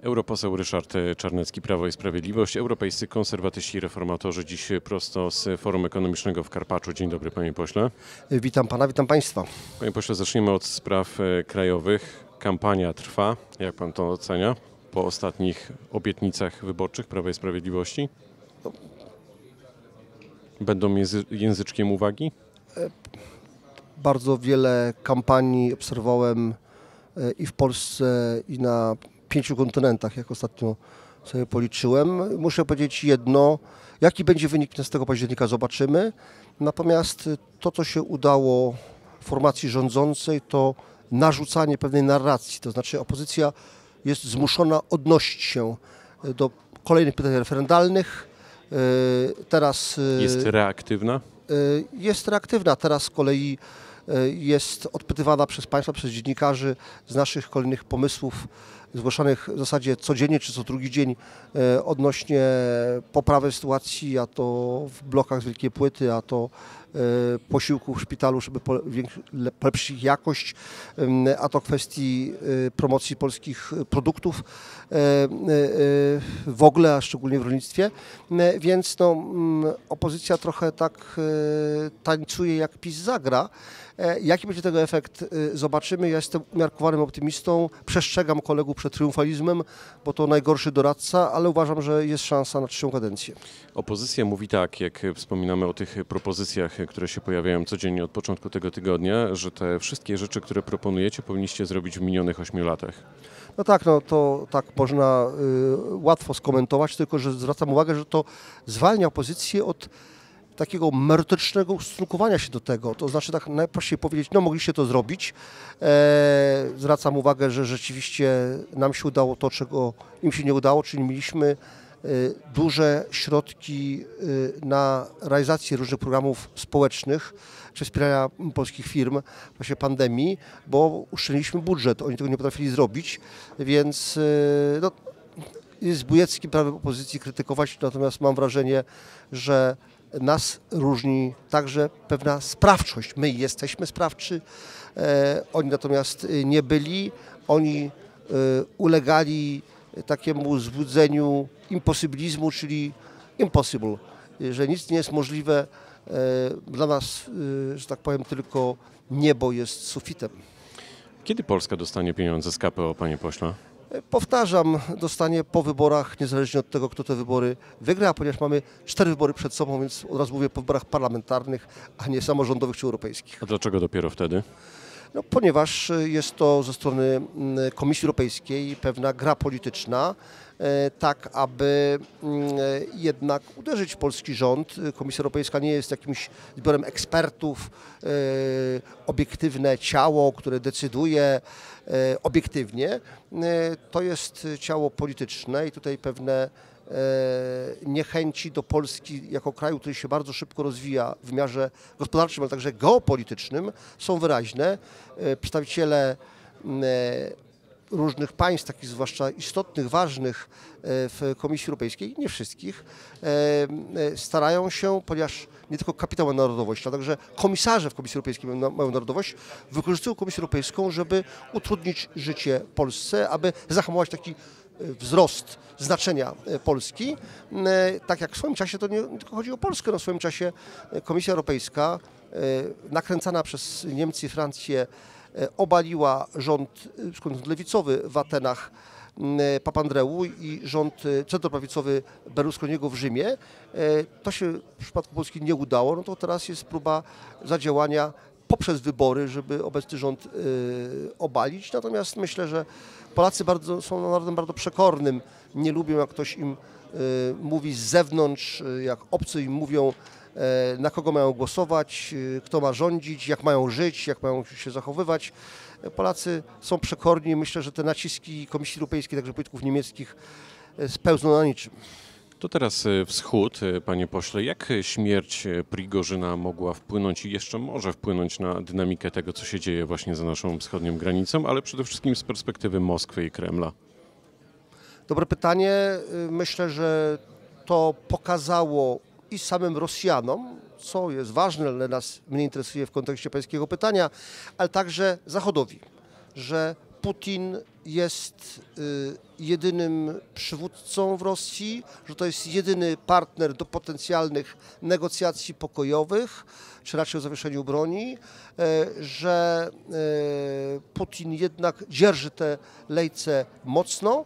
Europoseł Ryszard Czarnecki, Prawo i Sprawiedliwość, europejscy konserwatyści i reformatorzy. Dziś prosto z Forum Ekonomicznego w Karpaczu. Dzień dobry, panie pośle. Witam pana, witam państwa. Panie pośle, zacznijmy od spraw krajowych. Kampania trwa. Jak pan to ocenia po ostatnich obietnicach wyborczych Prawa i Sprawiedliwości? Będą języczkiem uwagi? Bardzo wiele kampanii obserwowałem i w Polsce, i na 5 kontynentach, jak ostatnio sobie policzyłem. Muszę powiedzieć jedno, jaki będzie wynik 15 października, zobaczymy. Natomiast to, co się udało formacji rządzącej, to narzucanie pewnej narracji. To znaczy opozycja jest zmuszona odnosić się do kolejnych pytań referendalnych. Teraz jest reaktywna? Jest reaktywna. Teraz z kolei jest odpytywana przez państwa, przez dziennikarzy z naszych kolejnych pomysłów zgłaszanych w zasadzie codziennie czy co drugi dzień odnośnie poprawy sytuacji, a to w blokach z Wielkiej Płyty, a to posiłków w szpitalu, żeby polepszyć ich jakość, a to kwestii promocji polskich produktów w ogóle, a szczególnie w rolnictwie. Więc opozycja trochę tak tańcuje, jak PiS zagra. Jaki będzie tego efekt, zobaczymy. Ja jestem umiarkowanym optymistą, przestrzegam kolegów przed triumfalizmem, bo to najgorszy doradca, ale uważam, że jest szansa na trzecią kadencję. Opozycja mówi tak, jak wspominamy o tych propozycjach, które się pojawiają codziennie od początku tego tygodnia, że te wszystkie rzeczy, które proponujecie, powinniście zrobić w minionych 8 latach. No tak, to tak można łatwo skomentować, tylko że zwracam uwagę, że to zwalnia opozycję od takiego merytorycznego ustosunkowania się do tego. To znaczy tak najprościej powiedzieć, no mogliście to zrobić. Zwracam uwagę, że rzeczywiście nam się udało to, czego im się nie udało, czyli mieliśmy duże środki na realizację różnych programów społecznych czy wspierania polskich firm w czasie pandemii, bo uszczelniliśmy budżet. Oni tego nie potrafili zrobić, więc jest bujeckim prawem opozycji krytykować, natomiast mam wrażenie, że nas różni także pewna sprawczość. My jesteśmy sprawczy, oni natomiast nie byli. Oni ulegali takiemu złudzeniu imposybilizmu, czyli impossible, że nic nie jest możliwe. Dla nas, że tak powiem, tylko niebo jest sufitem. Kiedy Polska dostanie pieniądze z KPO, panie pośle? Powtarzam, dostanie po wyborach, niezależnie od tego, kto te wybory wygra, ponieważ mamy 4 wybory przed sobą, więc od razu mówię po wyborach parlamentarnych, a nie samorządowych czy europejskich. A dlaczego dopiero wtedy? No, ponieważ jest to ze strony Komisji Europejskiej pewna gra polityczna, tak aby jednak uderzyć w polski rząd. Komisja Europejska nie jest jakimś zbiorem ekspertów, obiektywne ciało, które decyduje obiektywnie. To jest ciało polityczne i tutaj pewne niechęci do Polski jako kraju, który się bardzo szybko rozwija w wymiarze gospodarczym, ale także geopolitycznym, są wyraźne. Przedstawiciele różnych państw, takich zwłaszcza istotnych, ważnych w Komisji Europejskiej, nie wszystkich, starają się, ponieważ nie tylko kapitał ma narodowość, ale także komisarze w Komisji Europejskiej mają narodowość, wykorzystują Komisję Europejską, żeby utrudnić życie Polsce, aby zahamować taki wzrost znaczenia Polski. Tak jak w swoim czasie, to nie tylko chodzi o Polskę, no w swoim czasie Komisja Europejska, nakręcana przez Niemcy i Francję, obaliła rząd lewicowy w Atenach Papandreou i rząd centroprawicowy Berlusconiego w Rzymie. To się w przypadku Polski nie udało, no to teraz jest próba zadziałania poprzez wybory, żeby obecny rząd obalić. Natomiast myślę, że Polacy są narodem bardzo przekornym. Nie lubią, jak ktoś im mówi z zewnątrz, jak obcy im mówią, na kogo mają głosować, kto ma rządzić, jak mają żyć, jak mają się zachowywać. Polacy są przekorni. Myślę, że te naciski Komisji Europejskiej, także polityków niemieckich, spełzną na niczym. To teraz wschód, panie pośle. Jak śmierć Prigorzyna mogła wpłynąć i jeszcze może wpłynąć na dynamikę tego, co się dzieje właśnie za naszą wschodnią granicą, ale przede wszystkim z perspektywy Moskwy i Kremla? Dobre pytanie. Myślę, że to pokazało i samym Rosjanom, co jest ważne, ale nas mnie interesuje w kontekście pańskiego pytania, ale także Zachodowi, że Putin jest jedynym przywódcą w Rosji, że to jest jedyny partner do potencjalnych negocjacji pokojowych, czy raczej o zawieszeniu broni, że Putin jednak dzierży te lejce mocno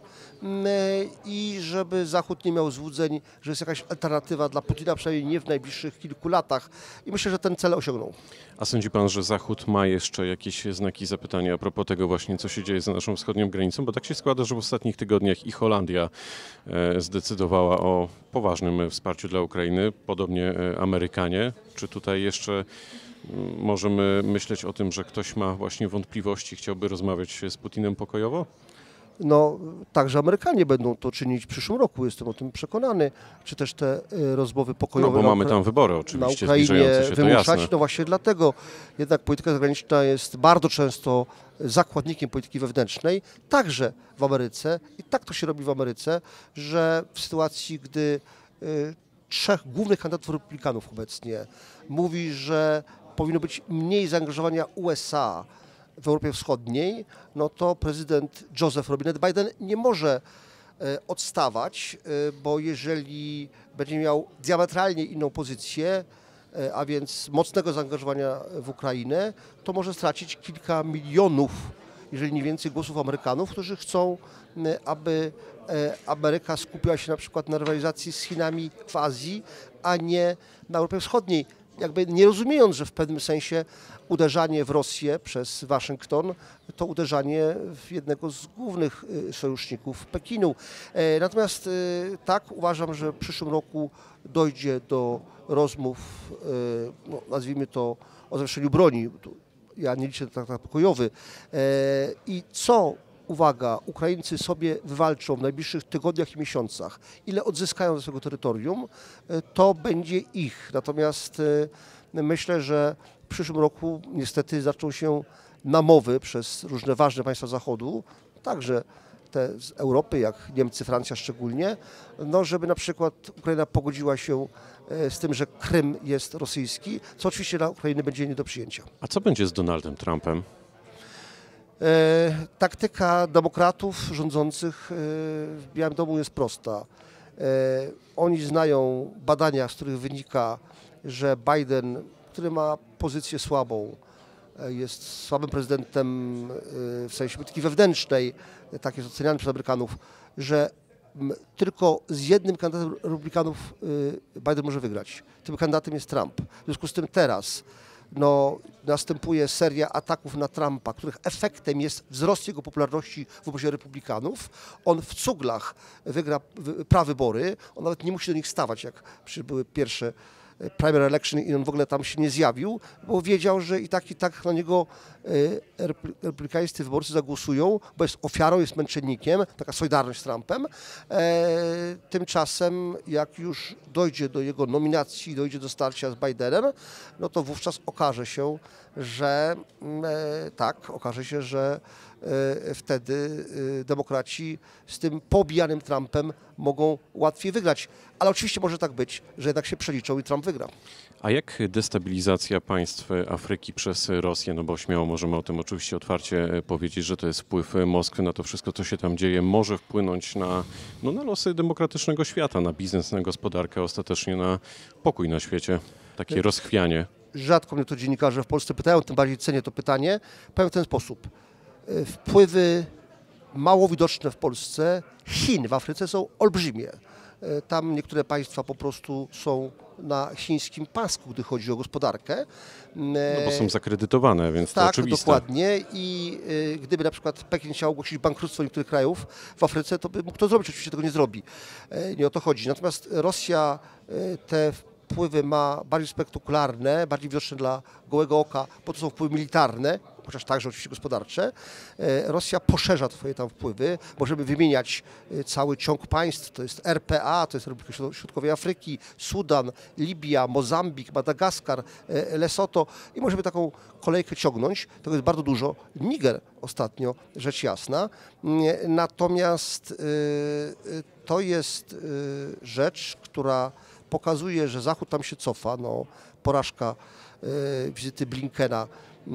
i żeby Zachód nie miał złudzeń, że jest jakaś alternatywa dla Putina, przynajmniej nie w najbliższych kilku latach. I myślę, że ten cel osiągnął. A sądzi pan, że Zachód ma jeszcze jakieś znaki zapytania a propos tego właśnie, co się dzieje za naszą wschodnią granicą? Bo tak się składa, że w ostatnich tygodniach i Holandia zdecydowała o poważnym wsparciu dla Ukrainy, podobnie Amerykanie. Czy tutaj jeszcze możemy myśleć o tym, że ktoś ma właśnie wątpliwości, chciałby rozmawiać z Putinem pokojowo? No, także Amerykanie będą to czynić w przyszłym roku, jestem o tym przekonany, czy też te rozmowy No pokojowe bo mamy tam wybory na oczywiście Ukrainie zbliżające się, to wymuszać. jasne. No właśnie dlatego jednak polityka zagraniczna jest bardzo często zakładnikiem polityki wewnętrznej, także w Ameryce i tak to się robi w Ameryce, że w sytuacji, gdy trzech głównych kandydatów republikanów obecnie mówi, że powinno być mniej zaangażowania USA w Europie Wschodniej, no to prezydent Joseph Robinette Biden nie może odstawać, bo jeżeli będzie miał diametralnie inną pozycję, a więc mocnego zaangażowania w Ukrainę, to może stracić kilka milionów, jeżeli nie więcej, głosów Amerykanów, którzy chcą, aby Ameryka skupiła się na przykład na rywalizacji z Chinami w Azji, a nie na Europie Wschodniej. Jakby nie rozumiejąc, że w pewnym sensie uderzanie w Rosję przez Waszyngton to uderzanie w jednego z głównych sojuszników Pekinu. Natomiast tak, uważam, że w przyszłym roku dojdzie do rozmów, no, nazwijmy to, o zawieszeniu broni. Ja nie liczę na traktat pokojowy. I co, uwaga, Ukraińcy sobie wywalczą w najbliższych tygodniach i miesiącach, ile odzyskają ze swojego terytorium, to będzie ich. Natomiast myślę, że w przyszłym roku niestety zaczną się namowy przez różne ważne państwa Zachodu, także te z Europy, jak Niemcy, Francja szczególnie, no żeby na przykład Ukraina pogodziła się z tym, że Krym jest rosyjski, co oczywiście dla Ukrainy będzie nie do przyjęcia. A co będzie z Donaldem Trumpem? Taktyka demokratów rządzących w Białym Domu jest prosta. Oni znają badania, z których wynika, że Biden, który ma pozycję słabą, jest słabym prezydentem w sensie polityki wewnętrznej, tak jest oceniany przez Amerykanów, że tylko z jednym kandydatem republikanów Biden może wygrać. Tym kandydatem jest Trump. W związku z tym teraz następuje seria ataków na Trumpa, których efektem jest wzrost jego popularności w obozie republikanów. On w cuglach wygra prawybory, on nawet nie musi do nich stawać, jak były pierwsze primary election i on w ogóle tam się nie zjawił, bo wiedział, że i tak na niego republikańscy wyborcy zagłosują, bo jest ofiarą, jest męczennikiem, taka solidarność z Trumpem. Tymczasem jak już dojdzie do jego nominacji, dojdzie do starcia z Bidenem, no to wówczas okaże się, że wtedy demokraci z tym pobijanym Trumpem mogą łatwiej wygrać. Ale oczywiście może tak być, że jednak się przeliczą i Trump wygra. A jak destabilizacja państw Afryki przez Rosję, no bo śmiało możemy o tym oczywiście otwarcie powiedzieć, że to jest wpływ Moskwy na to wszystko, co się tam dzieje, może wpłynąć na losy demokratycznego świata, na biznes, na gospodarkę, ostatecznie na pokój na świecie, takie rozchwianie? Rzadko mnie to dziennikarze w Polsce pytają, tym bardziej cenię to pytanie. Powiem w ten sposób. Wpływy mało widoczne w Polsce Chin w Afryce są olbrzymie. Tam niektóre państwa po prostu są na chińskim pasku, gdy chodzi o gospodarkę. No bo są zakredytowane, więc to oczywiste. Tak, dokładnie. I gdyby na przykład Pekin chciał ogłosić bankructwo niektórych krajów w Afryce, to by mógł to zrobić. Oczywiście tego nie zrobi. Nie o to chodzi. Natomiast Rosja te wpływy ma bardziej spektakularne, bardziej widoczne dla gołego oka, bo to są wpływy militarne, chociaż także oczywiście gospodarcze. Rosja poszerza swoje tam wpływy. Możemy wymieniać cały ciąg państw, to jest RPA, to jest Republika Środkowej Afryki, Sudan, Libia, Mozambik, Madagaskar, Lesotho i możemy taką kolejkę ciągnąć. Tego jest bardzo dużo. Niger ostatnio, rzecz jasna. Natomiast to jest rzecz, która pokazuje, że Zachód tam się cofa. Porażka wizyty Blinkena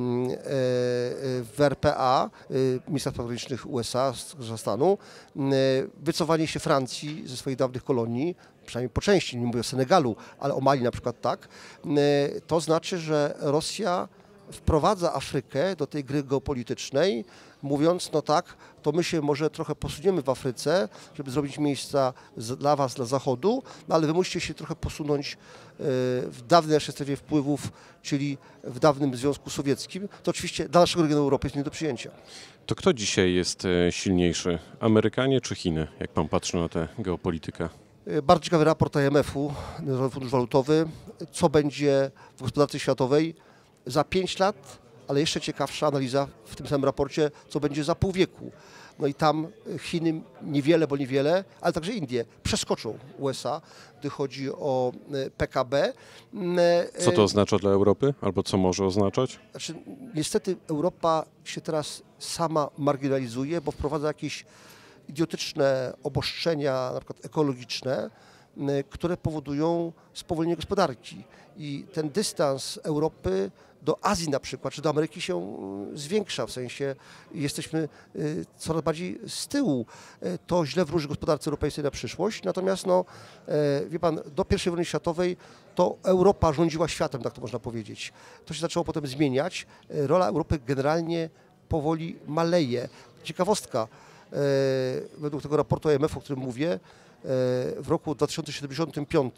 w RPA, ministra spraw zagranicznych USA, z Kazachstanu, wycofanie się Francji ze swoich dawnych kolonii, przynajmniej po części, nie mówię o Senegalu, ale o Mali na przykład tak, to znaczy, że Rosja wprowadza Afrykę do tej gry geopolitycznej, mówiąc, no tak, to my się może trochę posuniemy w Afryce, żeby zrobić miejsca dla was, dla Zachodu, no ale wy musicie się trochę posunąć w dawnej naszej strefie wpływów, czyli w dawnym Związku Sowieckim. To oczywiście dla naszego regionu Europy jest nie do przyjęcia. To kto dzisiaj jest silniejszy? Amerykanie czy Chiny? Jak pan patrzy na tę geopolitykę? Bardzo ciekawy raport IMF-u, Międzynarodowy Fundusz Walutowy, co będzie w gospodarce światowej za 5 lat, ale jeszcze ciekawsza analiza w tym samym raporcie, co będzie za pół wieku. No i tam Chiny niewiele, ale także Indie przeskoczą USA, gdy chodzi o PKB. Co to oznacza dla Europy? Albo co może oznaczać? Znaczy, niestety Europa się teraz sama marginalizuje, bo wprowadza jakieś idiotyczne obostrzenia, na przykład ekologiczne, które powodują spowolnienie gospodarki. I ten dystans Europy do Azji na przykład, czy do Ameryki się zwiększa, w sensie jesteśmy coraz bardziej z tyłu. To źle wróży gospodarce europejskiej na przyszłość, natomiast no, wie pan, do I wojny światowej to Europa rządziła światem, tak to można powiedzieć. To się zaczęło potem zmieniać. Rola Europy generalnie powoli maleje. Ciekawostka, według tego raportu IMF-u, o którym mówię, w roku 2075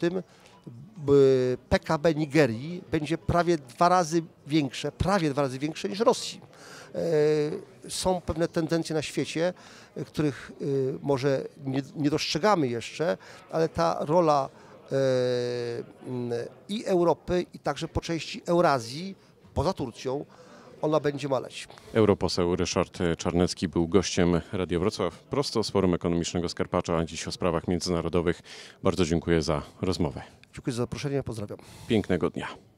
PKB Nigerii będzie prawie 2 razy większe niż Rosji. Są pewne tendencje na świecie, których może nie dostrzegamy jeszcze, ale ta rola i Europy, i także po części Eurazji, poza Turcją, ona będzie maleć. Europoseł Ryszard Czarnecki był gościem Radia Wrocław prosto z Forum Ekonomicznego z Karpacza, a dziś o sprawach międzynarodowych. Bardzo dziękuję za rozmowę. Dziękuję za zaproszenie, pozdrawiam. Pięknego dnia.